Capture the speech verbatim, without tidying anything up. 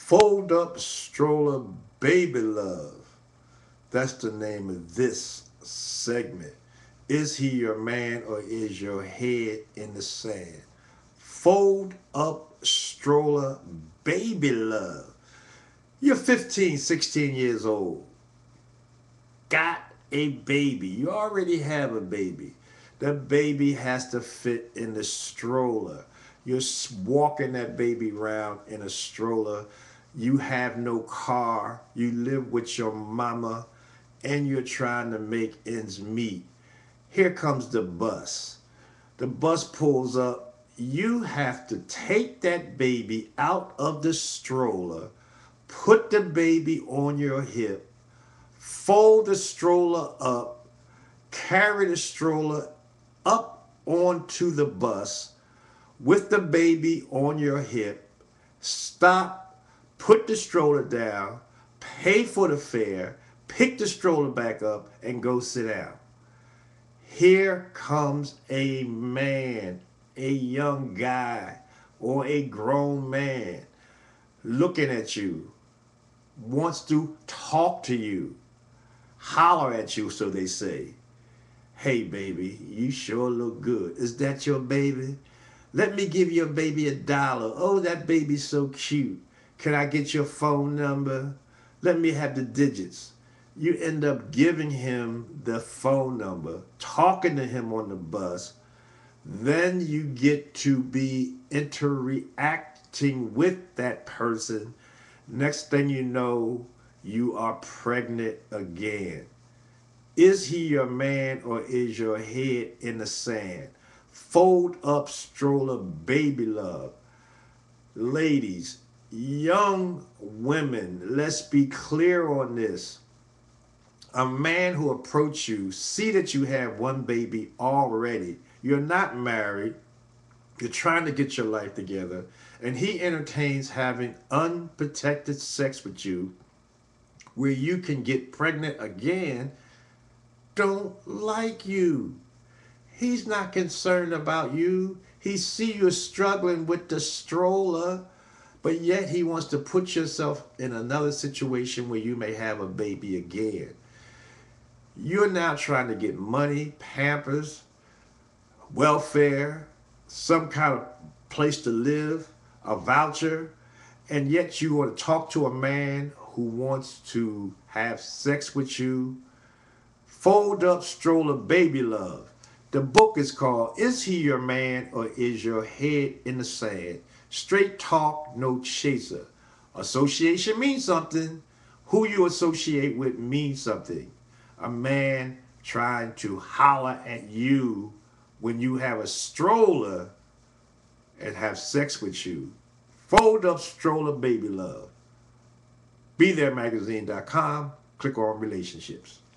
Fold up stroller baby love. That's the name of this segment. Is he your man or is your head in the sand? Fold up stroller baby love. You're fifteen, sixteen years old. Got a baby. You already have a baby. The baby has to fit in the stroller. You're walking that baby around in a stroller. You have no car. You live with your mama and you're trying to make ends meet. Here comes the bus. The bus pulls up. You have to take that baby out of the stroller, put the baby on your hip, fold the stroller up, carry the stroller up onto the bus with the baby on your hip, stop, put the stroller down, pay for the fare, pick the stroller back up, and go sit down. Here comes a man, a young guy, or a grown man looking at you, wants to talk to you, holler at you, so they say. Hey, baby, you sure look good. Is that your baby? Let me give your baby a dollar. Oh, that baby's so cute. Can I get your phone number? Let me have the digits. You end up giving him the phone number, talking to him on the bus. Then you get to be interacting with that person. Next thing you know, you are pregnant again. Is he your man or is your head in the sand? Fold up stroller baby love. Ladies, young women, let's be clear on this. A man who approaches you, see that you have one baby already. You're not married. You're trying to get your life together. And he entertains having unprotected sex with you where you can get pregnant again. Don't like you. He's not concerned about you. He see you struggling with the stroller, but yet he wants to put yourself in another situation where you may have a baby again. You're now trying to get money, pampers, welfare, some kind of place to live, a voucher, and yet you want to talk to a man who wants to have sex with you. Fold up stroller baby love. The book is called Is He Your Man or Is Your Head in the Sand? Straight talk, no chaser. Association means something. Who you associate with means something. A man trying to holler at you when you have a stroller and have sex with you. Fold up stroller baby love. Be there magazine dot com. Click on relationships.